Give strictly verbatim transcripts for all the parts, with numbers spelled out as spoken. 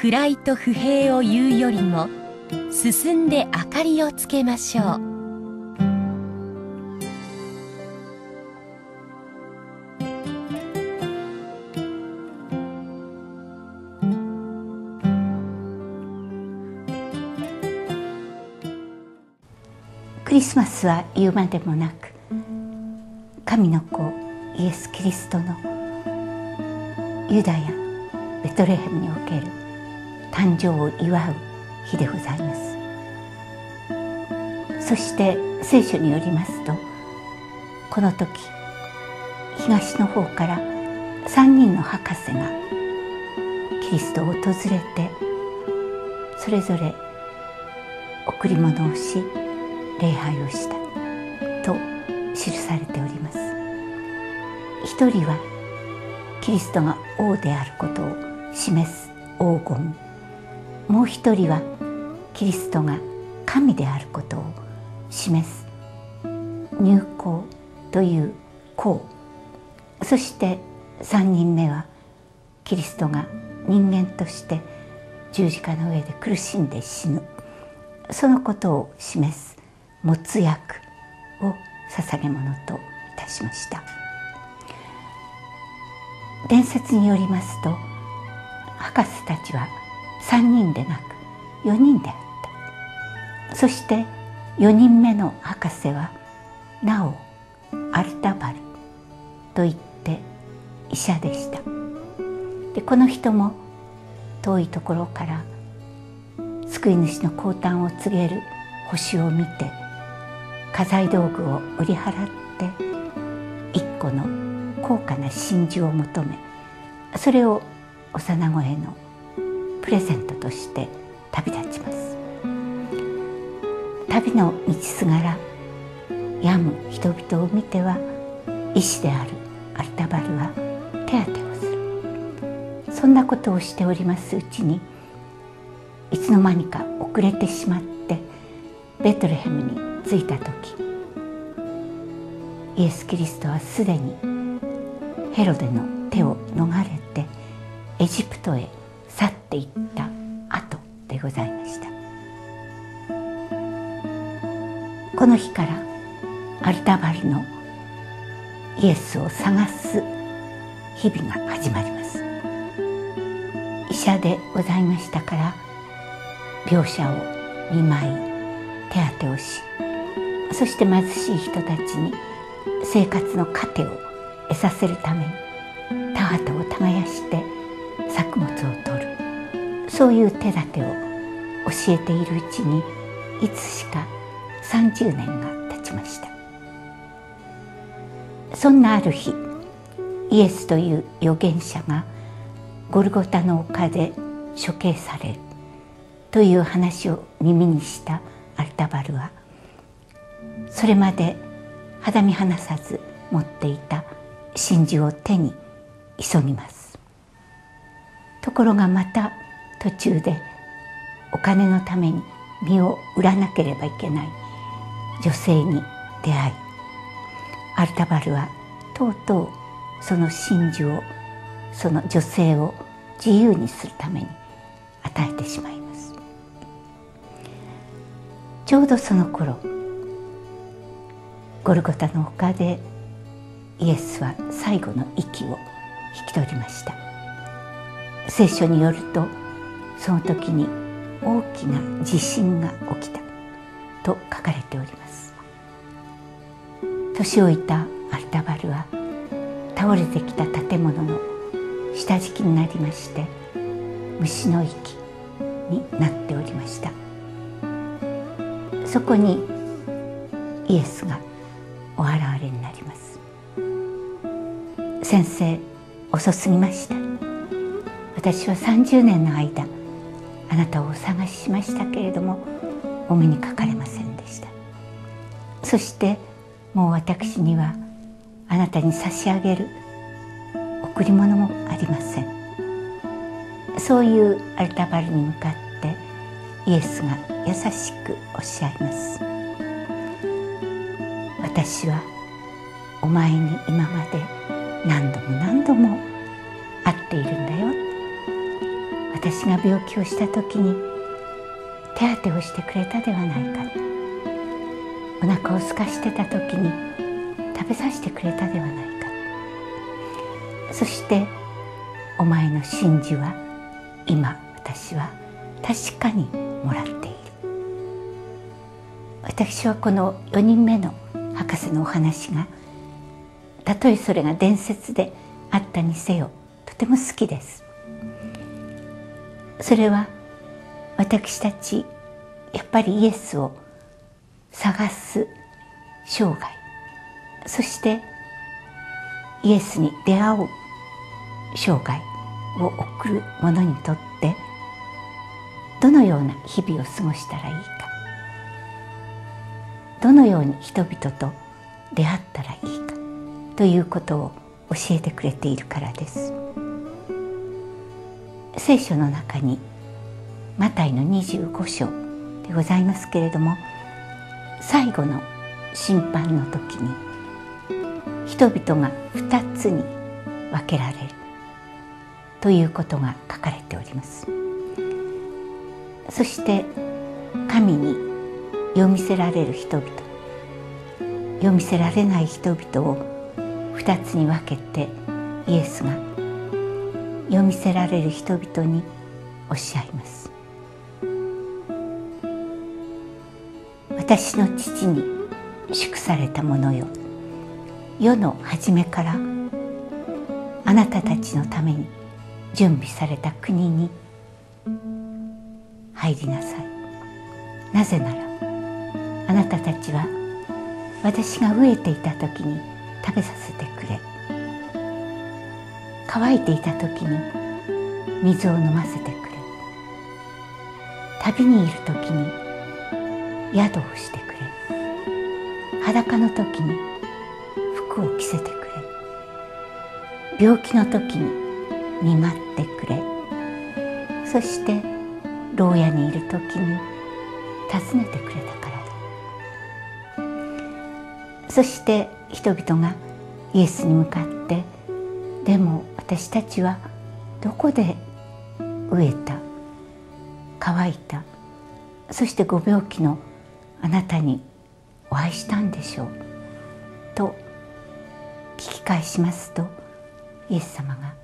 暗いと不平を言うよりも進んで明かりをつけましょう。 クリスマスは言うまでもなく、神の子イエス・キリストのユダヤベトレヘムにおける誕生を祝う日でございます。そして聖書によりますと、この時東の方からさんにんの博士がキリストを訪れて、それぞれ贈り物をし礼拝をしたと記されております。一人はキリストが王であることを示す黄金、もう一人はキリストが神であることを示す入香という香、そして三人目はキリストが人間として十字架の上で苦しんで死ぬ、そのことを示す没薬を捧げ物といたしました。伝説によりますと、博士たちはさんにんでなくよにんであった。そしてよにんめの博士はなおアルタバルといって医者でした。でこの人も遠いところから救い主の降誕を告げる星を見て、家財道具を売り払って一個の高価な真珠を求め、それを幼子へのプレゼントとして旅立ちます。旅の道すがら病む人々を見ては、医師であるアルタバルは手当てをする。そんなことをしておりますうちに、いつの間にか遅れてしまってベトレヘムに着いた時、イエス・キリストはすでにヘロデの手を逃れてエジプトへ去っていった後でございました。この日からアルタバルのイエスを探す日々が始まります。医者でございましたから、病者を見舞い手当てをし、そして貧しい人たちに生活の糧を得させるために田畑を耕して作物を取る、そういう手立てを教えているうちに、いつしかさんじゅうねんが経ちました。そんなある日、イエスという預言者がゴルゴタの丘で処刑されるという話を耳にしたアルタバルは、それまで肌身離さず持っていた真珠を手に急ぎます。ところがまた途中でお金のために身を売らなければいけない女性に出会い、アルタバルはとうとうその真珠を、その女性を自由にするために与えてしまいます。ちょうどその頃、ゴルゴタの丘でイエスは最後の息を引き取りました。聖書によると、その時に大きな地震が起きたと書かれております。年老いたアルタバルは倒れてきた建物の下敷きになりまして、虫の息になっておりました。そこにイエスがお現れになります。先生、遅すぎました。私はさんじゅうねんの間あなたをお探ししましたけれども、お目にかかれませんでした。そしてもう私にはあなたに差し上げる贈り物もありません。そういうアルタバルに向かってイエスが優しくおっしゃいます。私はお前に今まで何度も何度も会っているんだよ。 私が病気をした時に手当てをしてくれたではないか、お腹を空かしてた時に食べさせてくれたではないか、そしてお前の真珠は今私は確かにもらっている。私はこのよにんめの博士のお話が、たとえそれが伝説であったにせよとても好きです。それは私たちやっぱりイエスを探す生涯、そしてイエスに出会う生涯を送る者にとってどのような日々を過ごしたらいいか、どのように人々と出会ったらいいかということを教えてくれているからです。聖書の中にマタイのにじゅうご章でございますけれども、最後の審判の時に人々が二つに分けられるということが書かれております。そして神に読みせられる人々、読みせられない人々を二つに分けて、イエスが読みせられる人々におっしゃいます。私の父に祝されたものよ、世の初めからあなたたちのために準備された国に入りなさい。なぜならあなたたちは私が飢えていた時に食べさせてくれ、乾いていた時に水を飲ませてくれ、旅にいる時に宿をしてくれ、裸の時に服を着せてくれ、病気の時に見舞ってくれ、そして牢屋にいる時に訪ねてくれたからだ。そして人々がイエスに向かって、でも私たちはどこで飢えた、乾いた、そしてご病気のあなたにお会いしたんでしょうと聞き返しますと、イエス様が、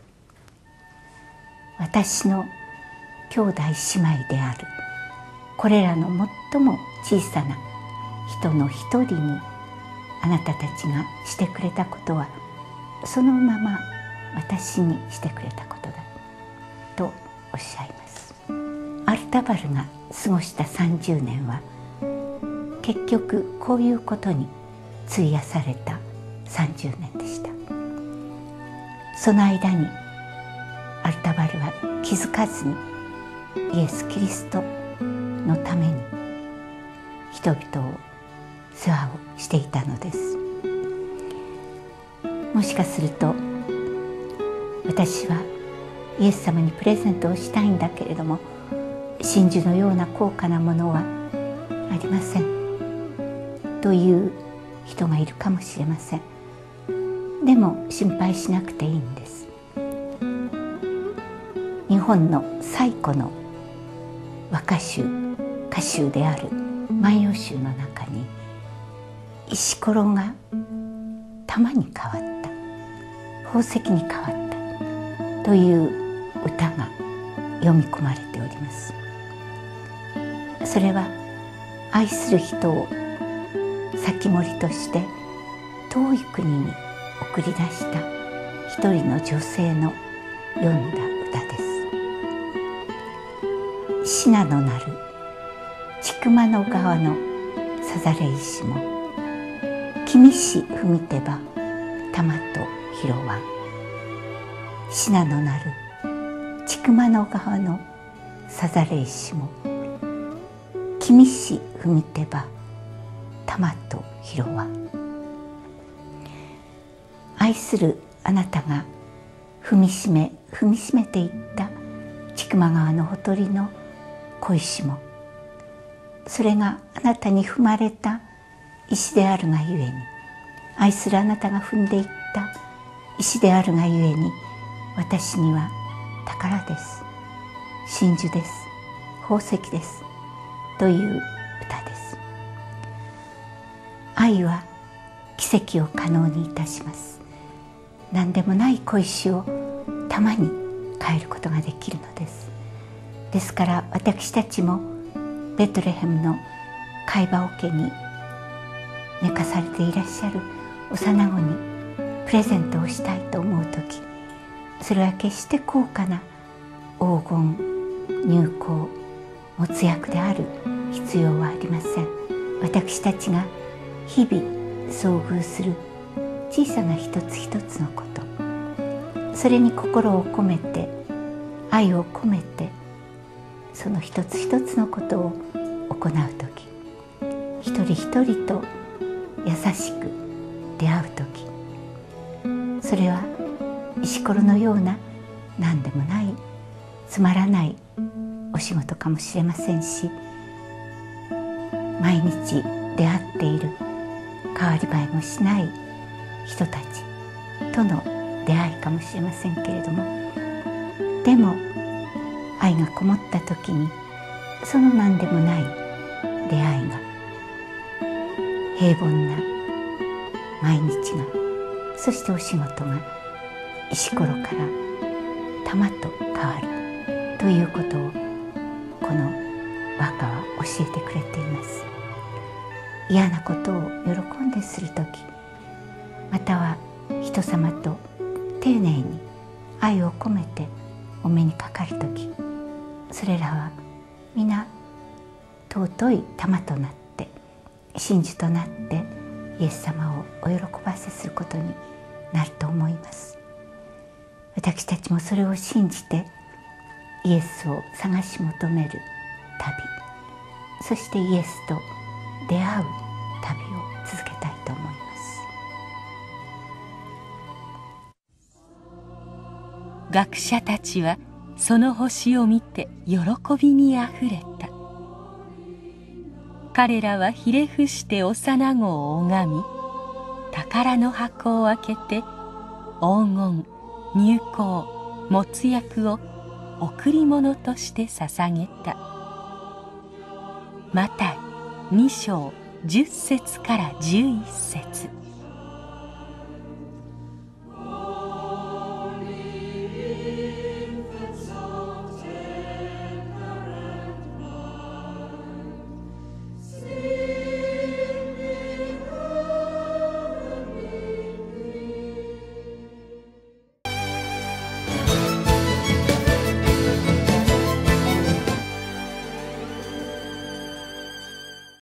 私の兄弟姉妹であるこれらの最も小さな人の一人にあなたたちがしてくれたことは、そのまま私にしてくれたことだとおっしゃいます。アルタバルが過ごしたさんじゅうねんは結局こういうことに費やされたさんじゅうねんでした。その間にアルタバルは気づかずにイエス・キリストのために人々を世話をしていたのです。もしかすると私はイエス様にプレゼントをしたいんだけれども、真珠のような高価なものはありませんという人がいるかもしれません。でも心配しなくていいんです。日本の最古の和歌集歌集である万葉集の中に、石ころが玉に変わった、宝石に変わったという歌が読み込まれております。それは愛する人を先盛りとして遠い国に送り出した一人の女性の読んだ歌です。信濃なる千曲の川のさざれ石も、君し踏みてば玉と拾わん。信濃なる千曲の川のさざれ石も、君し踏みてば玉と拾わん。愛するあなたが踏みしめ踏みしめていった千曲川のほとりの小石も、それがあなたに踏まれた石であるがゆえに、愛するあなたが踏んでいった石であるがゆえに、私には宝です真珠です、宝石ですという歌です。愛は奇跡を可能にいたします。何でもない小石を玉に変えることができるのです。ですから私たちもベトレヘムの貝羽桶に寝かされていらっしゃる幼子にプレゼントをしたいと思うとき、それは決して高価な黄金、乳香、没薬である必要はありません。私たちが日々遭遇する小さな一つ一つのこと、それに心を込めて、愛を込めて、その一つ一つのことを行うとき、一人一人と優しく出会うとき、それは石ころのような何でもないつまらないお仕事かもしれませんし、毎日出会っている変わり映えもしない人たちとの出会いかもしれませんけれども、でも愛がこもった時にその何でもない出会いが平凡な毎日が、そしてお仕事が石ころから玉と変わるということをこの和歌は教えてくれています。嫌なことを喜んでするとき、または人様と丁寧に愛を込めてお目にかかるとき、それらは皆尊い玉となって真珠となってイエス様をお喜ばせすることになると思います。私たちもそれを信じてイエスを探し求める旅、そしてイエスと出会う旅を続けたいと思います。 学者たちはその星を見て喜びにあふれた。彼らはひれ伏して幼子を拝み、宝の箱を開けて黄金、乳香、没薬を贈り物として捧げた。マタイに章じゅっ節からじゅういち節。